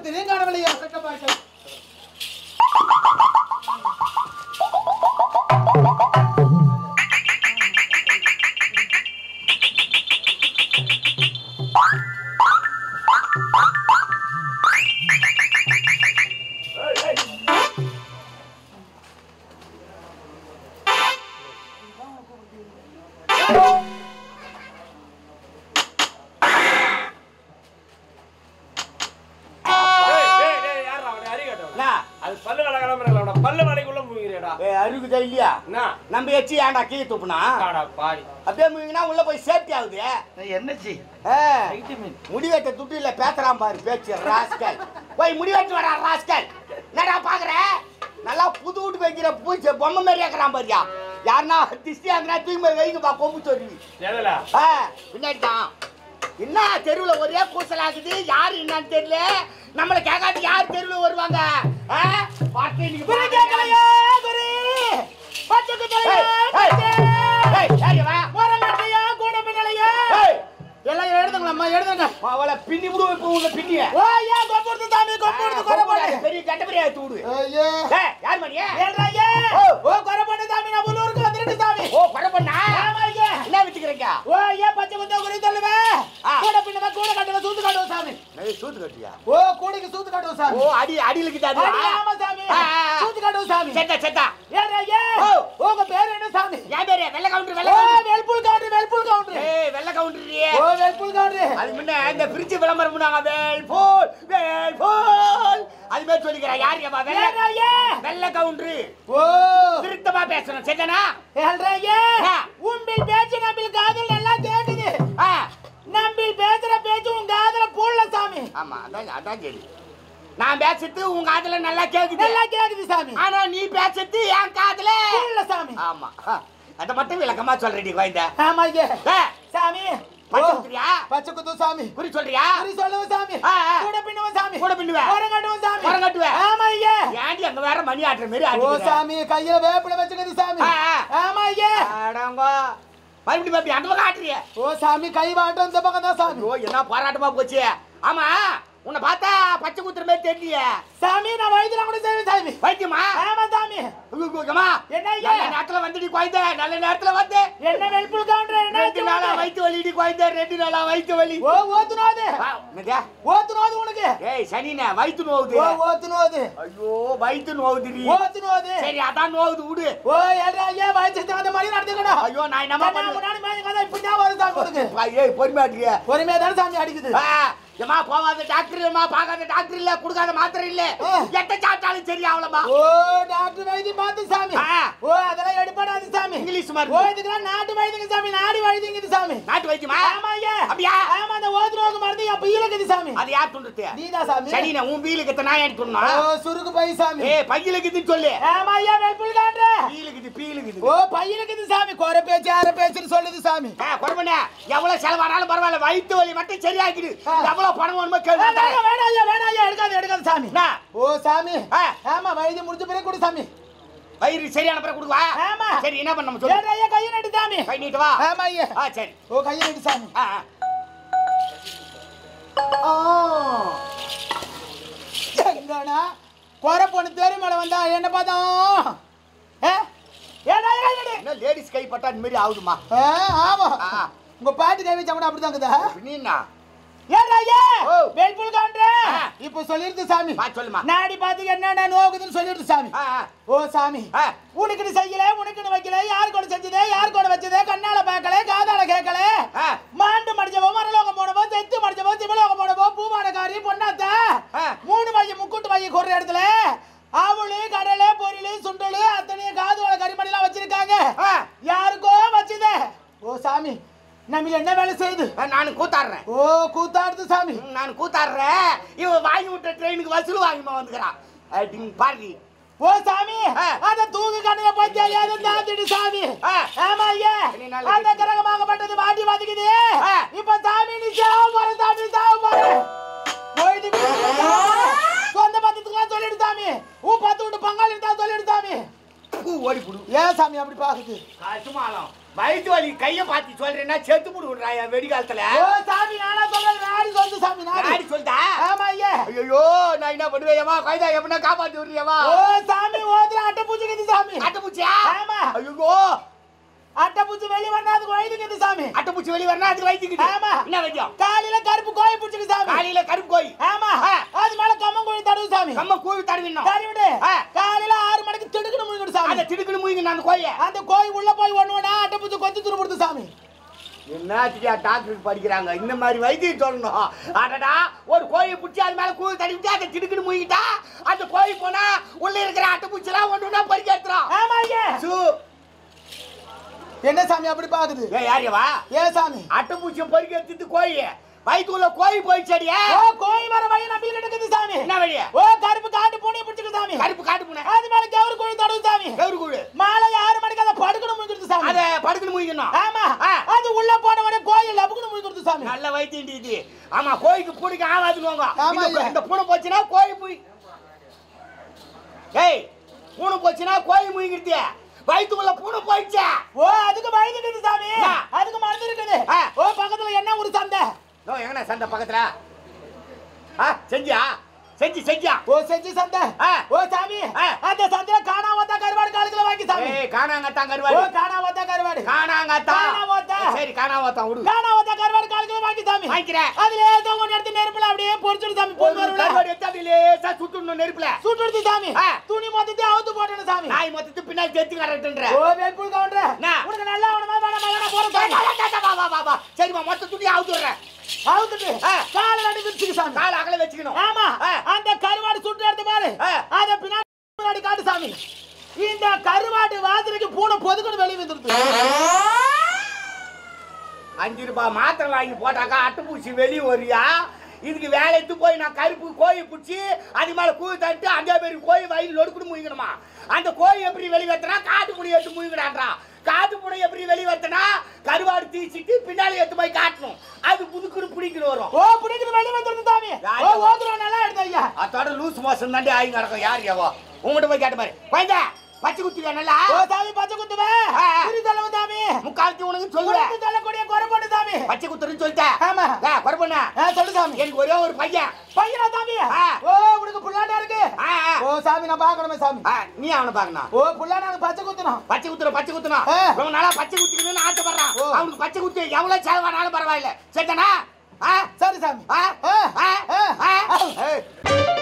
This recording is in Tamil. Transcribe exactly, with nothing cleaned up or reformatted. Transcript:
தெரியும் காணவில்லையா சட்ட பாட்டு நம்ம எச்சி ஏன்டா கீழே துப்புனா அப்படியே முங்கினா உள்ள போய் சேஃப்டி ஆகுது. என்னச்சு முடிவெட்ட துட்டு இல்ல பேசுறான் பாரு பேச்சு ராஸ்கல். போய் முடிவெட்டு வரா ராஸ்கல். என்னடா பாக்குற நல்லா புது வீட்டு வைக்கிற பூச்சி பொம்மை மாதிரி இருக்கிறான் பாரியா. யாருன்னா திஷ்டி ஆகுனா தூக்கி போய் வைங்கப்பா கொம்பு சொல்லி பின்னாடி தான் என்ன தெருவில் ஒரே கூசல் ஆகுது. யாரு என்னன்னு தெரியல. நம்மளை கேட்காது யார் தெருவில் வருவாங்க. எல்லாம் எழுதுங்களா எழுதுங்க அவளை பின்னி விடுவோம். இப்போ உங்க பின்னிய பெரிய கட்ட பெரிய தூடு யார் மணியா ஓ கொரை பண்ண சாமி நான் உள்ளூருக்கு வந்துருக்கு சாமி. ஓ கொரை பண்ணா என்ன வித்துக்கிறீங்க? ஓ ஏன் பச்சை குத்த குறி சொல்லுவே கூட பின்னவ கூட கட்டவ சூத்து காட்டுவ சாமி. நான் சூத்து கட்டியா? ஓ கூடைக்கு சூத்து காட்டுவ சாமி. ஓ அடி அடியில கிட்டாது. ஆமா சாமி சூத்து காட்டுவ சாமி. செட்டா செட்டா ஏடா ஏ ஓ உங்க பேர் என்ன சாமி? என் பேரு வெள்ள கவுண்டர். வெள்ள கவுண்டர் வெல்புல் கவுண்டர் வெல்புல் கவுண்டர். ஏய் வெள்ள கவுண்டரியே. ஓ வெல்புல் கவுண்டர். அது முன்ன இந்த ஃப்ரிட்ஜ் விளம்பரம் பண்ணாங்க வெல்புல் வெல்புல் அது மாதிரி சொல்லிக்கிறா. யார் ஏமா வெள்ள ஏடா ஏ வெள்ள கவுண்டர். ஓ திருத்தமா பேசணும் செட்டனா? ஏடா ஏ உம்பில் பேச்சு நம்பில் காதல் நல்லா கேக்குது. ஆ நம்பில் பேசுற பேச்சு உங்க காதுல போடல சாமி. ஆமா அதான் அதான் சரி. நான் பேசிட்டு உங்க காதுல நல்லா கேக்குது. நல்லா கேக்குது சாமி. ஆனா நீ பேசிட்டு என் காதுல போடல சாமி. ஆமா அத மட்டும் விளக்கமா சொல்றடி கோயிந்தா. ஆமா ஐயா சாமி பச்சை குத்துறியா? பச்சை குத்து சாமி. குறி சொல்றியா? குறி சொல்லுவ சாமி. கூட பின்னவ சாமி. கூட பின்னுவ. வரங்கட்டுவ சாமி. வரங்கட்டுவ. ஆமா ஐயா. ஏண்டி அங்க வேற மணி ஆட்ற மாதிரி ஆடுற. ஓ சாமி கையில வேப்பில வச்சுக்குது சாமி. ஆமா ஐயா. அடங்கோ மறுபடியும் பாப்பி அந்த பக்கம் ஆட்றிய. ஓ சாமி கை வாட்டம் இந்த பக்கம் தான் சாமி. ஓ என்ன போராட்டமா போச்சு. ஆமா உன்னை பார்த்தா பச்சை குத்துற மாதிரி தெரியலையே சாமி. நான் வைத்தியம் கூட செய்வேன் சாமி. வைத்தியமா? ஆமா சாமி. அம்மா என்ன ஐயா நல்ல நேரத்துல வந்துடி கோயிந்தா. நல்ல நேரத்துல வந்து என்ன வெல்புல் கவுண்டர் என்ன ரெண்டு நாளா வயித்து வலிடி கோயிந்தா. ரெண்டு நாளா வயித்து வலி. ஓ ஓத்துனோது என்னடா ஓத்துனோது உனக்கு? ஏய் சனினே வயித்து நோவுது. ஓ ஓத்துனோது. ஐயோ வயித்து நோவுதுடி. ஓத்துனோது. சரி அதான் நோவுது விடு. ஓ ஏடா ஐயா வயித்து தகுந்த மாதிரி நடந்துக்கடா. ஐயோ நான் என்னமா பண்ண முன்னாடி மாதிரி கதை இப்படி தான் வருது சாமி உனக்கு. ஏய் பொறுமையாட்டியே. பொறுமையா தான் சாமி அடிக்குது. ஏமா போகாத டாக்டர் இல்லமா பார்க்காத டாக்டர் இல்ல கொடுக்காத மாத்திரை இல்ல எட்ட சாப்பிட்டாலும் சரி ஆவலமா. ஓ டாக்டர் வைத்தியம் பார்த்து சாமி. ஓ அதெல்லாம் எடுப்படாது சாமி. இங்கிலீஷ் மாதிரி. ஓ இதுக்கெல்லாம் நாட்டு வைத்தியங்க சாமி. நாடி வைத்தியங்க சாமி. நாட்டு வைத்தியமா? ஆமா ஐயா. அப்படியா? ஆமா அந்த ஓதுரோக மருந்து அப்ப ஈலக்குது சாமி. அது யார் துண்டுது? நீதான் சாமி. சரி நான் உன் பீலுக்கு நான் ஏன் துண்ணா? ஓ சுருக்கு பை சாமி. ஏய் பையிலக்குதுன்னு சொல்லு. ஆமா ஐயா வெல்புல் காண்ற. பீலுக்குது பீலுக்குது. ஓ பையிலக்குது சாமி. கோர பேச்சு ஆற பேச்சுன்னு சொல்லுது சாமி. ஆ கொறமனே எவ்வளவு செலவானாலும் பரவாயில்லை வயித்து வலி மட்டும் சரியாக்கிடு. எவ்வளவு பணம் வேணுமோ கேளு. வேணா ஐயா வேணா ஐயா எடுக்காத எடுக்காத சாமி. ஓ சாமி ஆமா வைத்தியம் முடிஞ்ச பிறகு கொடு சாமி. வயிறு சரியான பிறகு கொடுவா? ஆமா. சரி என்ன பண்ணணும் சொல்லு. ஏடா ஐயா கையை நீட்டு சாமி. கை நீட்டு வா. ஆமா ஐயா. ஆ சரி. ஓ கையை நீட்டு சாமி. ஆ ஆ எங்கனா கோர பொண்ணு தேரி மேல வந்தா என்ன பார்த்தோம்? ஏ ஏடா ஐயா கையை என்ன லேடிஸ் கை பட்டா இந்த மாதிரி ஆகுதுமா? ஆமா உங்க பாட்டி கை வச்சா கூட அப்படிதான் இருக்குதா? நீனா ஏடா ஐயா வெல்புல் கவுண்டர் இப்போ சொல்லிருது சாமி. பா சொல்லுமா. நாடி பாத்து என்னடா நோகுதுன்னு சொல்லிருது சாமி. ஓ சாமி உனக்கு செய்யல உனக்கு வைக்கல யார் கூட செஞ்சதே யார் கூட வச்சதே கண்ணால பார்க்கல காதால கேட்கல மாண்டு மடிச்சவோ மரலோகம் போனவோ செத்து மடிச்சவோ சிவலோகம் போனவோ பூமாடக்காரி பொன்னாத்தா மூணு வாங்கி முக்கூட்டு வாங்கி கொற இடத்துல ஆவுளு கடலை பொரியலு சுண்டலு அத்தனையும் காதோல கறிமணிலாம் வச்சிருக்காங்க. யாருக்கோ வச்சதே. ஓ சாமி நம்மள என்ன வேலை செய்யுது? நான் கூத்தாடுறேன். ஓ கூத்தாடுது சாமி. நான் கூத்தாடுறேன். இவன் வாங்கி விட்ட ட்ரெயினுக்கு வசூல் வாங்கிமா வந்துக்கிறான். அப்படிங்க பாரு. ஓ சாமி அத தூக்கு கண்ணுல போய் தெரியாத தாத்திடு சாமி. ஆமா ஐயா அந்த கிரகமாகப்பட்டது மாட்டி வந்துக்குது. இப்ப சாமி நீ சாவு போற சாமி சாவு போற. போயிடு சொந்த பத்தத்துக்குலாம் சொல்லிடு சாமி. உன் பத்து விட்டு பங்காளி இருந்தா சொல்லிடு சாமி. ஓடி புடு. ஏன் சாமி அப்படி பாக்குது? கசுமாலம் வயிற்று வலி கையை பார்த்து சொல்றேன்னா செத்து புடுறாயா வெடி காலத்துல. ஓ சாமி நானா சொல்றேன் நாடி சொல்லு சாமி. நாடி நாடி சொல்லுதா? ஆமா ஐயா. ஐயோ நான் என்ன பண்ணுவேயம்மா கைதா எப்படின்னா காப்பாத்தி விடுறியம்மா ஓ சாமி ஓதுற அட்டை பூச்சிக்குது சாமி அட்டைப்பூச்சியா ஆமா ஐயோ அட்டை பூச்சி வெளிய வரனா அதுக்கு வைத்தியக்குது சாமி அட்டைப்பூச்சி வெளிய வரனா அதுக்கு வைத்தியக்குது ஆமா என்ன வைத்தியம் காலையில கருப்பு கோழி பூச்சிக்கு சாமி காலையில கருப்பு கோழி ஆமா அது மேல கம்மன் கோழி தடவு சாமி நம்ம கோழி தடவினோம் தடவிடு காலையில ஆறு மணிக்கு திடுக்குன்னு முழுங்கிடு சாமி அந்த திடுக்குன்னு முழுங்கின அந்த கோழியை அந்த கோழி உள்ள போய் ஒண்ணு ஒண்ணா அட்டை பூச்சி கொத்தி துருபுடுது சாமி என்னத்தியா டாக்டருக்கு படிக்கிறாங்க இந்த மாதிரி வைத்தியம் சொல்லணும் அடடா ஒரு கோழியை பிடிச்சி அது மேல கூழ் தடவிட்டு அதை திடுக்குன்னு முழுங்கிட்டா அந்த கோழி போனா உள்ள இருக்கிற அட்டைப்பூச்சி எல்லாம் ஒண்ணு ஒண்ணா பறிக்க எடுத்துரும் ஆமா ஐயா சு என்ன சாமி அப்படி பாக்குது ஏ யாரியவா ஏ சாமி அட்டைப்பூச்சி பறிக்க எடுத்துட்டு கோழி வயிற்றுக்குள்ள கோழி போயிச்சடியா ஓ கோழி வர வழி நம்பி கிடக்குது சாமி என்ன வழி ஓ கருப்பு காட்டு பூனை பிடிச்சுக்கு சாமி கருப்பு காட்டு பூனை அது மேல கவுரு கோழி தடவு சாமி கவுரு கோழி மாலை ஆறு மணிக்கு அதை படுக்கணும் முழுங்கிடுது சாமி அத படுக்கணும் முழுங்கணும் ஆமா அது உள்ள போன உடனே கோழி லபுக்குன்னு முழுங்கிடுது சாமி நல்ல வைத்தியம் இது ஆமா கோழிக்கு பூனைக்கு ஆவாதுங்க ஆமா இந்த பூனை போச்சுன்னா கோழி முய் ஏய் பூனை போச்சுன்னா கோழி முழுங்கிடுது வயிற்றுக்குள்ள பூனை போயிடுச்சு ஓ அதுக்கு வயிற்றுக்குது சாமி அதுக்கு மருந்து இருக்குது ஓ பக்கத்துல என்ன ஒரு சந்தை நோ எங்கண்ணா சந்தை பக்கத்துல ஆ செஞ்சியா செஞ்சு செஞ்சியா ஓ செஞ்சு சந்தை ஓ சாமி அந்த சந்தையில காணாமத்தா கருவாடு காலுக்குள்ள வாங்கி சாமி ஏய் காணாங்கத்தா ஓ கருவாடு காணாமத்தா கருவாடு காணாங்கத்தா காணாமத்தா சரி காணாமத்தா விடு காணாமத்தா கருவாடு காலுக்குள்ள வாங்கி சாமி வாங்கிக்கிறேன் அதுல ஏதோ ஒன்னு எடுத்து நெருப்புல அப்படியே பொரிச்சுடு சாமி பொண்ணு வருவல கருவாடு எடுத்து அப்படியே லேசா சுட்டுடணும் நெருப்புல சுட்டுடுது சாமி துணி மொத்தத்தை அவுத்து போடணும் சாமி நாய் மொத்தத்தை பின்னாடி தேத்தி கரெக்ட்ன்ற ஓ வேல்புல் கவுண்டர் உனக்கு நல்லா அவனமா வேணா வேணா போற சாமி வா வா வா வா சரிமா மொத்த துணி அவுத்துறேன் அவுத்துட்டு கால நடி விரிச்சுக்கு சாமி கால அகல வெச்சுக்கணும் ஆமா அந்த கருவாடு சுட்டு எடுத்து பாரு அத பின்னாடி பின்னாடி காட்டு சாமி இந்த கருவாடு வாசலுக்கு பூனை பொதுக்குன்னு வெளிய வந்துருது அஞ்சு ரூபாய் மாத்திரை வாங்கி போட்டாக்கா அட்டைப்பூச்சி வெளியே வரியா இதுக்கு வேலைக்கு போய் நான் கருப்பு கோழி பிடிச்சி அது மேல கூழ் தட்டு அதே மாதிரி கோழி வயல் நொடுக்குன்னு முயங்கணுமா அந்த கோழி எப்படி வெளிவெத்தனா காட்டு முடி எடுத்து முயங்கடான்றா காட்டு முடி எப்படி வெளிவெத்தனா கருவாடு தீச்சிட்டு பின்னாடி எடுத்து போய் காட்டணும் அது புதுக்குன்னு பிடிக்கிட்டு வரும் ஓ பிடிக்கிட்டு வெளிய வந்துருது சாமி ஓ ஓதுறோம் நல்லா எடுத்து ஐயா அதோட லூஸ் மோசம் தாண்டி ஆகி நடக்கும் யார் யாவோ உங்ககிட்ட போய் கேட்ட மாதிரி குழந்தை பச்சை குத்துவ நல்லா ஓ சாமி பச்சை குத்துவே திரி தலவு சாமி முக்காலத்தி உனக்கு சொல்லுவேன் குத்து தலக்கூடிய குறை போடு சாமி பச்சை குத்துறன்னு சொல்லிட்டேன் ஆமா ஏ குறை பண்ண ஆ சொல்லு சாமி எனக்கு ஒரே ஒரு பையன் பையனா சாமி ஓ உனக்கு புள்ளாடா இருக்கு ஓ சாமி நான் பார்க்கணுமே சாமி நீ அவனை பார்க்கணும் ஓ புள்ளாடா எனக்கு பச்சை குத்தணும் பச்சை குத்துற பச்சை குத்தணும் ரொம்ப நாளா பச்சை குத்திக்கணும்னு ஆசைப்படுறான் அவனுக்கு பச்சை குத்து எவ்வளவு செலவானாலும் பரவாயில்ல சரிதானா சரி சாமி